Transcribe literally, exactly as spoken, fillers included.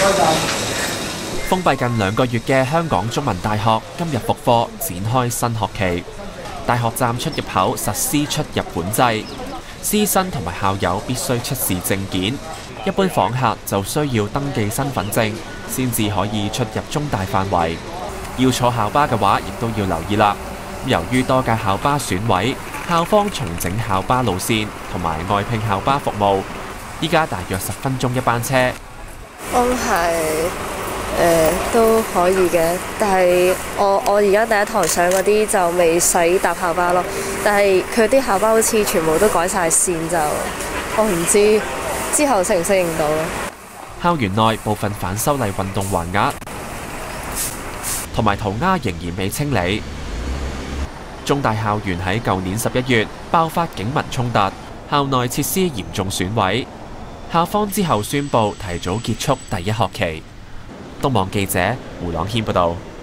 封閉近兩個月嘅香港中文大學今日復課，展開新學期。大學站出入口實施出入管制，師生同埋校友必須出示證件。一般訪客就需要登記身份證，先至可以出入中大範圍。要坐校巴嘅話，亦都要留意啦。由於多架校巴損毀，校方重整校巴路線同埋外聘校巴服務。依家大約十分鐘一班車。 安排誒都可以嘅，但係我我而家第一堂上嗰啲就未使搭校巴咯。但係佢啲校巴好似全部都改晒線，就我唔知之後適唔適應到。 校園內部分反修例運動橫額同埋塗鴉仍然未清理。中大校園喺舊年十一月爆發警民衝突，校內設施嚴重損毀。校方之後宣布提早結束第一學期。東網記者胡朗軒報導。